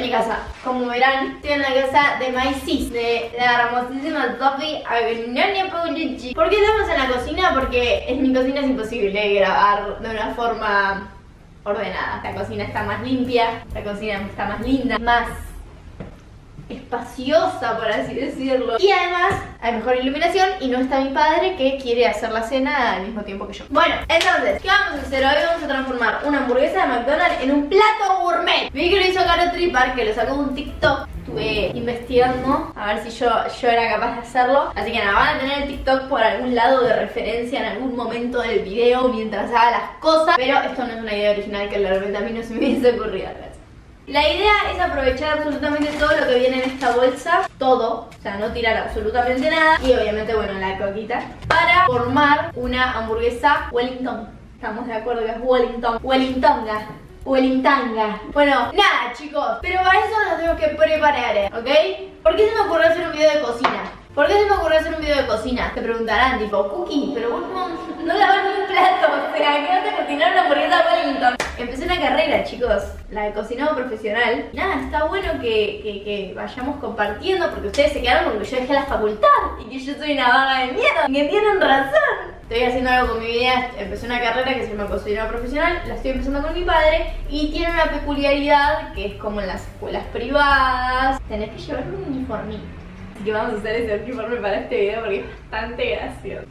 mi casa. Como verán, estoy en la casa de Maisis, de la hermosísima Sophie Agnonia Paulucci. ¿Por qué estamos en la cocina? Porque en mi cocina es imposible grabar de una forma ordenada. La cocina está más limpia, la cocina está más linda, más espaciosa, por así decirlo. Y además hay mejor iluminación y no está mi padre, que quiere hacer la cena al mismo tiempo que yo. Bueno, entonces, ¿qué vamos a hacer hoy? Vamos a transformar una hamburguesa de McDonald's en un plato gourmet. Vi que lo hizo Caro Tripar, que lo sacó de un TikTok. Estuve investigando a ver si yo era capaz de hacerlo. Así que nada, van a tener el TikTok por algún lado de referencia en algún momento del video mientras haga las cosas. Pero esto no es una idea original que realmente a mí no se me hubiese ocurrido. La idea es aprovechar absolutamente todo lo que viene en esta bolsa, todo, o sea, no tirar absolutamente nada. Y obviamente, bueno, la coquita, para formar una hamburguesa Wellington. ¿Estamos de acuerdo que es Wellington? Wellingtonga. Bueno, nada chicos, pero para eso nos tenemos que preparar, ¿ok? ¿Por qué se me ocurrió hacer un video de cocina? ¿Por qué se me ocurrió hacer un video de cocina? Te preguntarán, tipo, Cookie, pero vos no lavas ni un plato, o sea, ¿qué vas a cocinar una hamburguesa Wellington? Empecé una carrera, chicos, la de cocinado profesional. Nada, está bueno que vayamos compartiendo, porque ustedes se quedaron porque yo dejé la facultad y que yo soy una vaga de mierda, y que tienen razón. Estoy haciendo algo con mi vida, empecé una carrera que se llama cocinado profesional, la estoy empezando con mi padre y tiene una peculiaridad que es como en las escuelas privadas, tenés que llevar un uniformito. Así que vamos a usar ese uniforme para este video porque es bastante gracioso.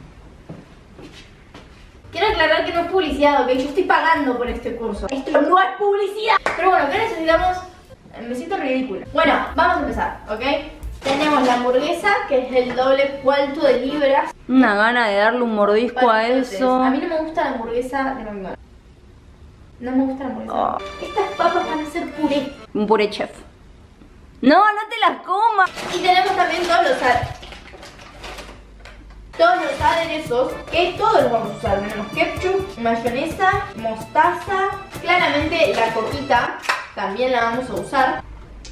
Quiero aclarar que no es publicidad, ¿ok? Yo estoy pagando por este curso. Esto no es publicidad. Pero bueno, ¿qué necesitamos? Me siento ridícula. Bueno, vamos a empezar, ¿ok? Tenemos la hamburguesa, que es el doble cuarto de libras. Una gana de darle un mordisco a eso. A mí no me gusta la hamburguesa de McDonald's. No me gusta la hamburguesa. Estas papas van a ser puré. Un puré chef. No, no te las comas. Y tenemos también todos los aderezos, que todos los vamos a usar. Tenemos ketchup, mayonesa, mostaza. Claramente la coquita también la vamos a usar.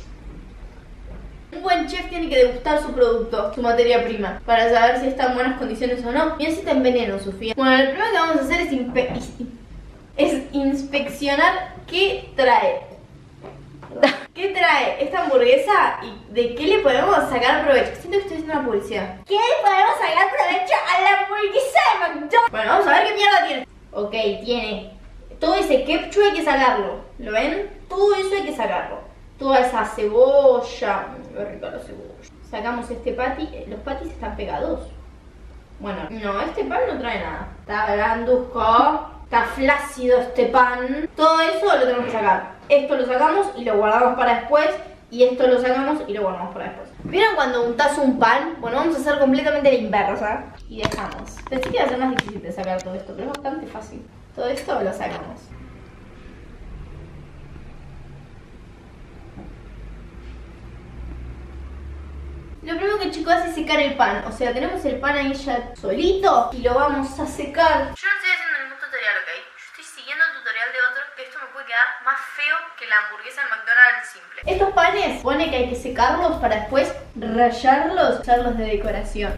Un buen chef tiene que degustar su producto, su materia prima, para saber si está en buenas condiciones o no. Mira si está en veneno, Sofía. Bueno, lo primero que vamos a hacer es inspeccionar qué trae. ¿Qué trae esta hamburguesa y de qué le podemos sacar provecho? Siento que estoy haciendo una publicidad. ¿Qué le podemos sacar provecho a la hamburguesa de McDonald's? Bueno, vamos a ver qué mierda tiene. Ok, tiene todo ese ketchup, hay que sacarlo. ¿Lo ven? Todo eso hay que sacarlo. Toda esa cebolla. Qué rica la cebolla. Sacamos este patty. Los patties están pegados. Bueno, no, este pan no trae nada. Está blanduzco. Está flácido este pan. Todo eso lo tenemos que sacar. Esto lo sacamos y lo guardamos para después. Y esto lo sacamos y lo guardamos para después. ¿Vieron cuando untás un pan? Bueno, vamos a hacer completamente la inversa. Y dejamos. Pensé que iba a ser más difícil de sacar todo esto, pero es bastante fácil. Todo esto lo sacamos. Lo primero que el chico hace es secar el pan. O sea, tenemos el pan ahí ya solito y lo vamos a secar. Yo no estoy haciendo ningún tutorial, ¿ok? Yo estoy siguiendo el tutorial de otro, que esto me puede quedar más feo que la hamburguesa en McDonald's simple. Estos panes, pone que hay que secarlos para después rallarlos, usarlos de decoración.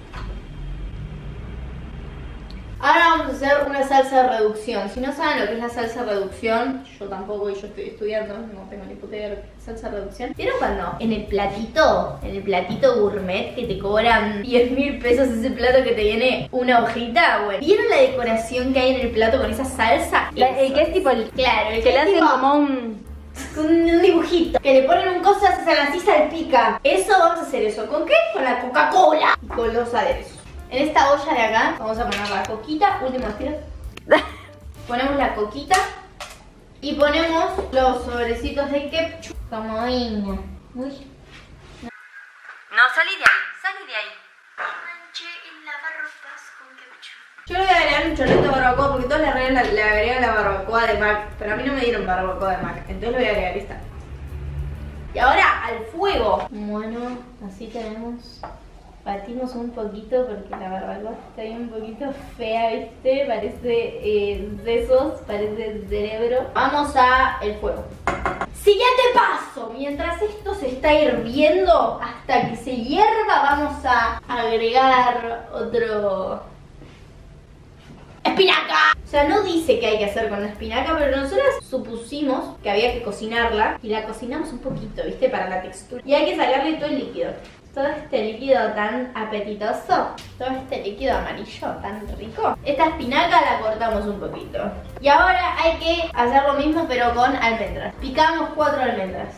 Ahora vamos a hacer una salsa de reducción. Si no saben lo que es la salsa de reducción, yo tampoco, y yo estoy estudiando, no tengo ni puta idea de lo que es salsa de reducción. ¿Vieron cuando en el platito gourmet que te cobran 10.000 pesos ese plato que te viene una hojita? Bueno, ¿vieron la decoración que hay en el plato con esa salsa? El que es tipo el... Claro, el que le hacen tipo como un dibujito. Que le ponen un coso, se hagan así, salpica. Eso, vamos a hacer eso. ¿Con qué? Con la Coca-Cola y con los aderezos. En esta olla de acá vamos a poner la coquita, últimos tiros. Ponemos la coquita y ponemos los sobrecitos de ketchup. Como venga. Uy. No, salí de ahí. Manché el lavarropas con ketchup. Yo le voy a agregar un chorrito de barbacoa porque todos le agregan la barbacoa de Mac. Pero a mí no me dieron barbacoa de Mac, entonces le voy a agregar esta. Y ahora al fuego. Bueno, así tenemos... Batimos un poquito porque la barbacoa está ahí un poquito fea, ¿viste? Parece sesos, parece cerebro. Vamos a el fuego. Siguiente paso. Mientras esto se está hirviendo, hasta que se hierva, vamos a agregar otro espinaca. O sea, no dice qué hay que hacer con la espinaca, pero nosotras supusimos que había que cocinarla y la cocinamos un poquito, ¿viste? Para la textura. Y hay que sacarle todo el líquido. Todo este líquido tan apetitoso, todo este líquido amarillo tan rico. Esta espinaca la cortamos un poquito. Y ahora hay que hacer lo mismo pero con almendras. Picamos 4 almendras.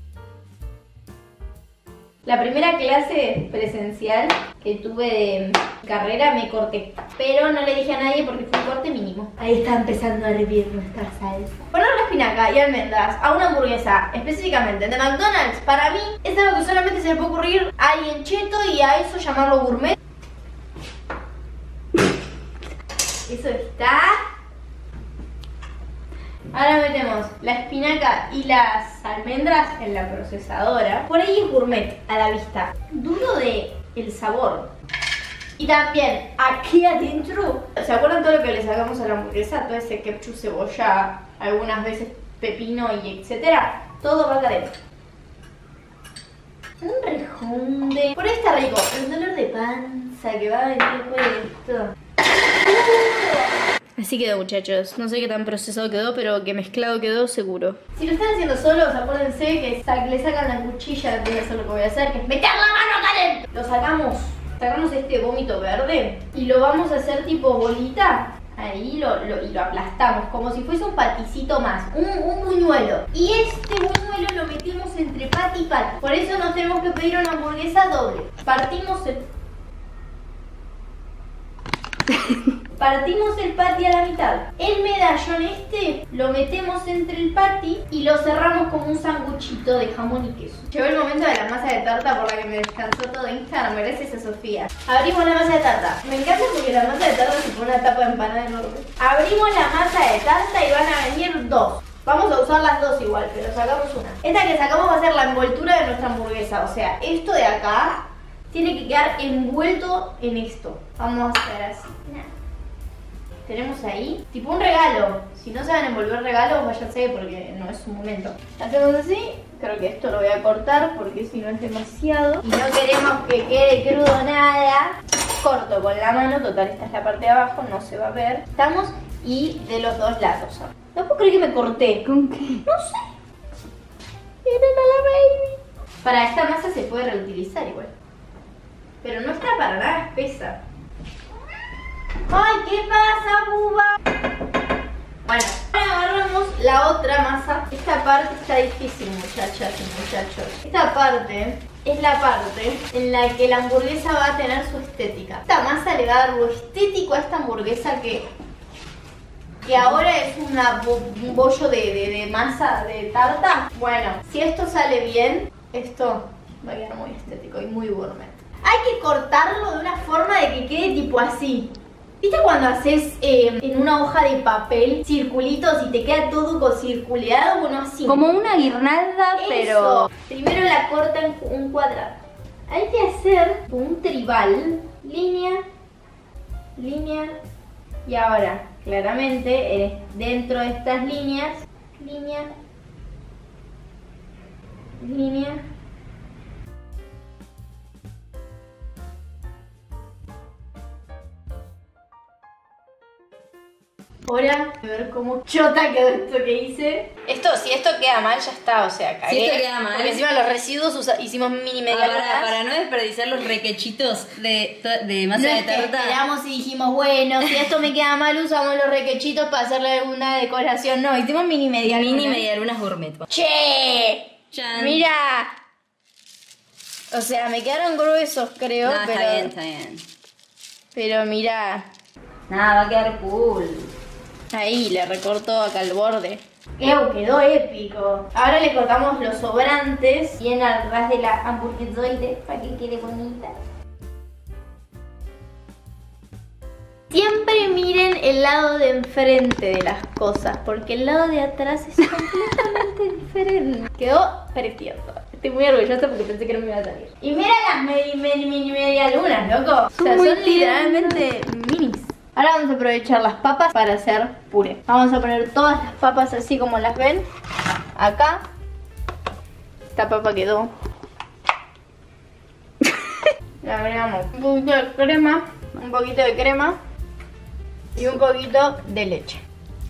La primera clase presencial que tuve de carrera me corté, pero no le dije a nadie porque fue un corte mínimo. Ahí está empezando a hervir nuestra salsa. Poner la espinaca y almendras a una hamburguesa, específicamente de McDonald's, para mí es algo que solamente se le puede ocurrir a alguien cheto y a eso llamarlo gourmet. Eso está. Ahora metemos la espinaca y las almendras en la procesadora. Por ahí es gourmet a la vista. Dudo de el sabor. Y también aquí adentro, ¿se acuerdan todo lo que le sacamos a la hamburguesa? Todo ese ketchup, cebolla, algunas veces pepino y etcétera. Todo va acá adentro. Un rejón de... Por ahí está rico. El dolor de panza que va a venir después de esto. Así quedó, muchachos. No sé qué tan procesado quedó, pero que mezclado quedó seguro. Si lo están haciendo solos, acuérdense que le sacan la cuchilla antes de hacer lo que voy a hacer, que es meter la mano acá adentro. Lo sacamos este vómito verde y lo vamos a hacer tipo bolita. Ahí y lo aplastamos como si fuese un paticito más, un buñuelo. Y este buñuelo lo metemos entre pati y pati. Por eso nos tenemos que pedir una hamburguesa doble. Partimos el patty a la mitad. El medallón este lo metemos entre el patty y lo cerramos como un sanguchito de jamón y queso. Llegó el momento de la masa de tarta por la que me descansó todo Instagram. Gracias a Sofía. Abrimos la masa de tarta. Me encanta porque la masa de tarta se pone una tapa de empanada enorme. Abrimos la masa de tarta y van a venir 2. Vamos a usar las 2 igual, pero sacamos una. Esta que sacamos va a ser la envoltura de nuestra hamburguesa. O sea, esto de acá tiene que quedar envuelto en esto. Vamos a hacer así. Tenemos ahí, tipo un regalo. Si no saben envolver regalos, váyanse porque no es su momento. Hacemos así. Creo que esto lo voy a cortar porque si no es demasiado. Y no queremos que quede crudo nada. Corto con la mano, total esta es la parte de abajo, no se va a ver. Estamos y de los dos lados. No puedo creer que me corté. ¿Con qué? No sé. Miren a la baby. Para esta masa se puede reutilizar igual. Pero no está para nada espesa. ¡Ay, qué pasa, buba! Bueno, ahora agarramos la otra masa. Esta parte está difícil, muchachas y muchachos. Esta parte es la parte en la que la hamburguesa va a tener su estética. Esta masa le va a dar lo estético a esta hamburguesa que ahora es un bollo de masa de tarta. Bueno, si esto sale bien, esto va a quedar muy estético y muy gourmet. Hay que cortarlo de una forma de que quede tipo así. ¿Viste cuando haces en una hoja de papel circulitos y te queda todo circulado? Bueno, así. Como una guirnalda, Eso. pero... Primero la corta en un cuadrado. Hay que hacer un tribal. Línea, línea. Y ahora, claramente, dentro de estas líneas, línea, línea. Ahora, a ver cómo chota quedó esto que hice. Si esto queda mal, ya está, o sea, cagué. Si esto queda mal. Porque encima los residuos hicimos mini media lunas. Para no desperdiciar los requechitos de masa No de es que tarta. esperamos y dijimos, bueno, si esto me queda mal, usamos los requechitos para hacerle alguna decoración. No, hicimos mini media luna. Mini medialunas gourmet. ¡Che! Chan. ¡Mira! O sea, me quedaron gruesos, creo, No, pero... está bien, está bien. Pero mira, Nada, va a quedar cool. ahí le recorto acá el borde. Quedó épico. Ahora le cortamos los sobrantes bien al ras de la hamburguesoide para que quede bonita. Siempre miren el lado de enfrente de las cosas, porque el lado de atrás es completamente diferente. Quedó precioso. Estoy muy orgullosa porque pensé que no me iba a salir. Y mira las media lunas, loco. O sea, son literalmente minis. Ahora vamos a aprovechar las papas para hacer puré. Vamos a poner todas las papas así como las ven. Acá. Esta papa quedó. Le agregamos un poquito de crema. Un poquito de crema. y un poquito de leche.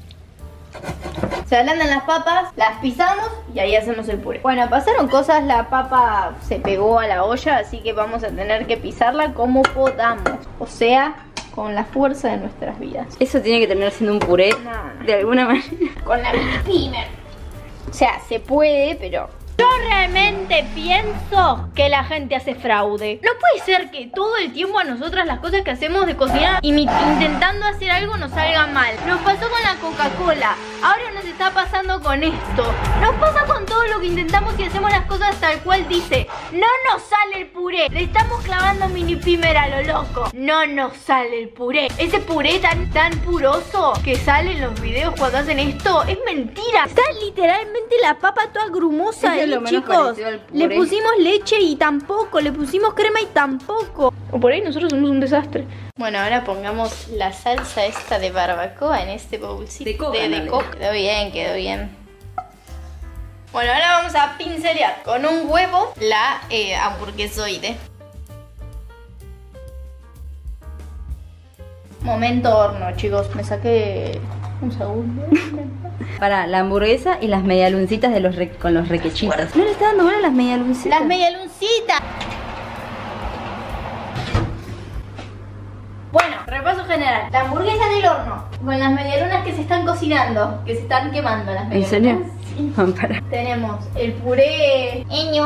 Se ablandan las papas, las pisamos y ahí hacemos el puré. Bueno, pasaron cosas, la papa se pegó a la olla, así que vamos a tener que pisarla como podamos. O sea, con la fuerza de nuestras vidas. Eso tiene que terminar siendo un puré de alguna manera. Con la mini pimer. O sea, se puede, pero... Yo realmente pienso que la gente hace fraude. No puede ser que todo el tiempo a nosotras las cosas que hacemos de cocinar intentando hacer algo nos salga mal. Nos pasó con la Coca-Cola, ahora nos está pasando con esto. Nos pasa con todo lo que intentamos y hacemos las cosas tal cual dice. No nos sale el puré. Le estamos clavando mini pimer a lo loco. No nos sale el puré. Ese puré tan puroso que sale en los videos cuando hacen esto es mentira. Está literalmente la papa toda grumosa. Chicos, le pusimos leche y tampoco, le pusimos crema y tampoco. O por ahí nosotros somos un desastre. Bueno, ahora pongamos la salsa esta de barbacoa en este bowlcito de coca. Quedó bien, quedó bien. Bueno, ahora vamos a pincelear con un huevo la hamburguesoide. Momento horno, chicos. Me saqué un segundo. Para la hamburguesa y las medialuncitas de con los requechitos. ¿No le está dando bola a las medialuncitas? Las medialuncitas. Bueno, repaso general. La hamburguesa en el horno con las medialunas que se están cocinando, que se están quemando las medialunas. ¿En serio? Sí. Para. Tenemos el puré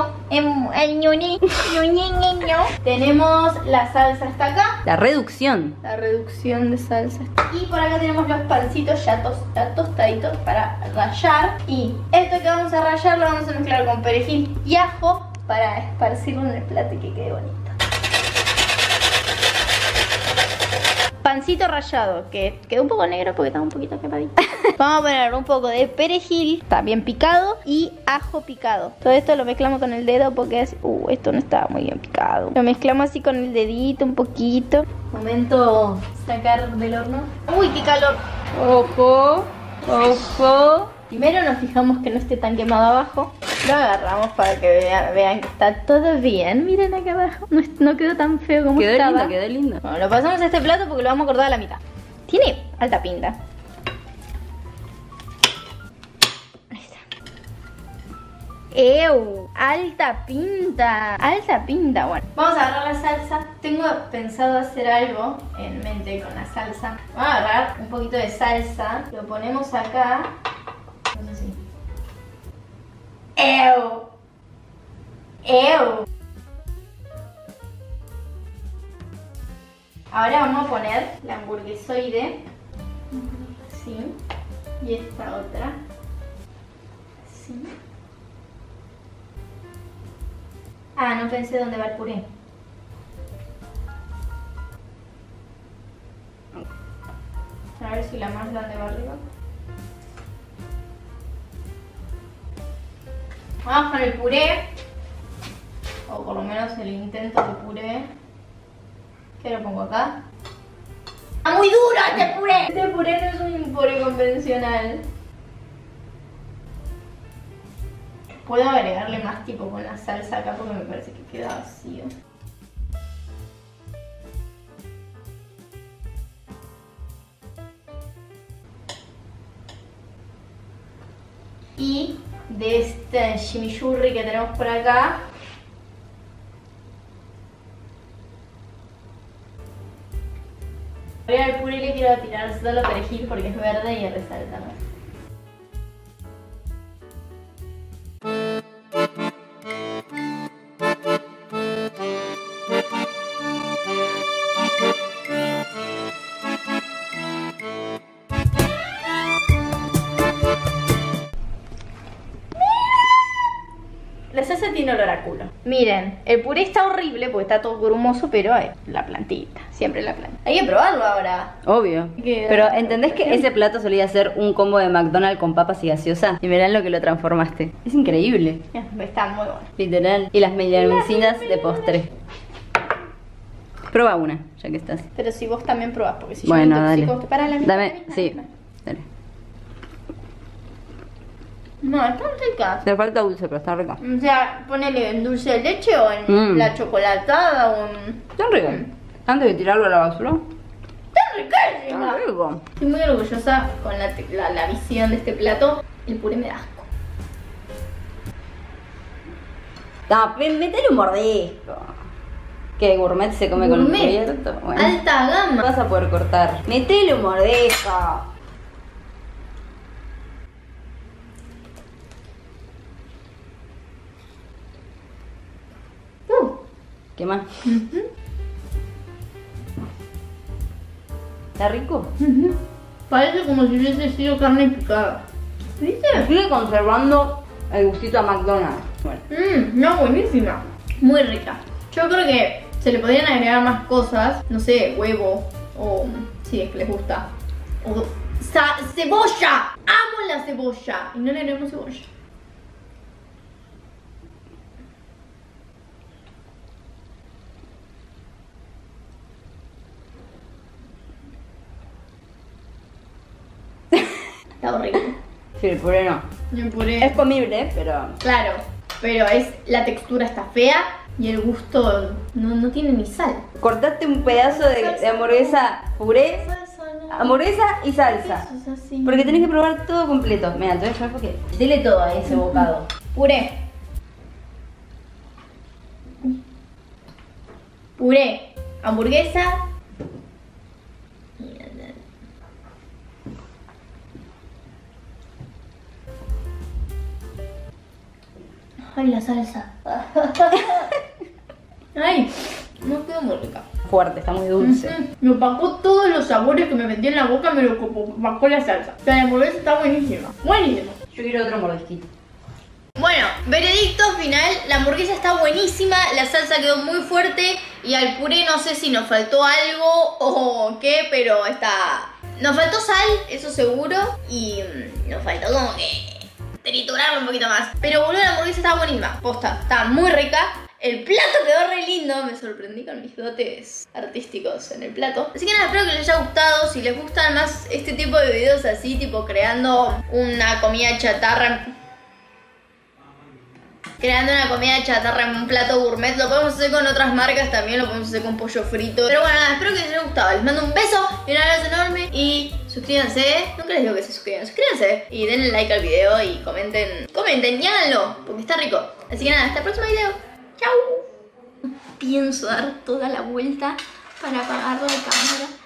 tenemos la salsa hasta acá. La reducción. La reducción de salsa. Y por acá tenemos los pancitos ya tostaditos para rallar. Y esto que vamos a rallar lo vamos a mezclar con perejil y ajo para esparcirlo en el plato y que quede bonito. Pancito rallado, que quedó un poco negro porque está un poquito quemadito. Vamos a poner un poco de perejil, también picado, y ajo picado. Todo esto lo mezclamos con el dedo porque es... esto no estaba muy bien picado. Lo mezclamos así con el dedito un poquito. Momento sacar del horno. ¡Uy, qué calor! Ojo, ojo. Primero nos fijamos que no esté tan quemado abajo. Lo agarramos para que vean que está todo bien. Miren acá abajo. No quedó tan feo como estaba. Quedó lindo. Bueno, lo pasamos a este plato porque lo vamos a cortar a la mitad. Tiene alta pinta. Ahí está. ¡Ew! Alta pinta. Alta pinta. Bueno, vamos a agarrar la salsa. Tengo pensado hacer algo en mente con la salsa. Vamos a agarrar un poquito de salsa. Lo ponemos acá. No sé si... ¡Ew! ¡Ew! Ahora vamos a poner la hamburguesoide. Así. Y esta otra. Así. Ah, no pensé dónde va el puré. A ver si la más grande va arriba. Vamos con el puré, o por lo menos el intento de puré. ¿Qué lo pongo acá? ¡Está muy duro este puré! Este puré no es un puré convencional. Puedo agregarle más tipo con la salsa acá porque me parece que queda vacío. Y de este chimichurri que tenemos por acá, ahora el puré le quiero tirar solo perejil porque es verde y resalta más. La salsa tiene olor a culo. Miren, el puré está horrible porque está todo grumoso, pero la plantita, siempre la planta. Hay que probarlo ahora. Obvio. Pero ¿entendés que ese plato solía ser un combo de McDonald's con papas y gaseosa? Y mirá lo que lo transformaste. Es increíble. Está muy bueno. Literal. Y las medialuncinas de postre. Prueba una, ya que estás. Pero si vos también probás, porque si bueno, yo me dale. intoxico, para la mitad. Dame, sí, dale. No, están ricas. Te falta dulce, pero está rica. O sea, ponele en dulce de leche o en la chocolatada o en... Están ricas. Antes de tirarlo a la basura. ¡Están riquísimas! verdad. rico. Estoy muy orgullosa con la visión de este plato. El puré me da asco. Metele un mordisco. ¿Qué? ¿Gourmet se come con Gourmet. cubierto? Bueno. Alta gama. Vas a poder cortar. Metele un mordisco. ¿Qué más? ¿Está rico? Parece como si hubiese sido carne picada. ¿Viste? Sigue conservando el gustito a McDonald's. Bueno. No, buenísima. Muy rica. Yo creo que se le podrían agregar más cosas. No sé, huevo. O si es que les gusta. O cebolla. Amo la cebolla. Y no le agregamos cebolla. Está horrible. Sí, el puré no. El puré. Es comible, pero... Claro, pero la textura está fea y el gusto no tiene ni sal. Cortate un pedazo de hamburguesa puré, hamburguesa y salsa. Eso es así. Porque tenés que probar todo completo. Mira, entonces yo porque dele todo a ese bocado. Puré. Puré. Hamburguesa. Ay, la salsa. Ay, no quedó muy rica. Fuerte, está muy dulce. Me opacó todos los sabores que me metí en la boca, me lo opacó la salsa. O sea, la hamburguesa está buenísima. Buenísima. Yo quiero otro mordisquito. Bueno, veredicto final, la hamburguesa está buenísima, la salsa quedó muy fuerte y al puré no sé si nos faltó algo o qué, pero está... Nos faltó sal, eso seguro, y nos faltó como que triturarlo un poquito más. Pero boludo, la hamburguesa está buenísima, posta, está muy rica. El plato quedó re lindo, me sorprendí con mis dotes artísticos en el plato. Así que nada, espero que les haya gustado. Si les gustan más este tipo de videos así, tipo creando una comida chatarra en un plato gourmet. Lo podemos hacer con otras marcas también, lo podemos hacer con pollo frito. Pero bueno, nada, espero que les haya gustado. Les mando un beso y un abrazo enorme. Y suscríbanse. Nunca les digo que se suscriban, suscríbanse. Y denle like al video y comenten y háganlo, porque está rico. Así que nada, hasta el próximo video. Chau. Pienso dar toda la vuelta para apagar la cámara.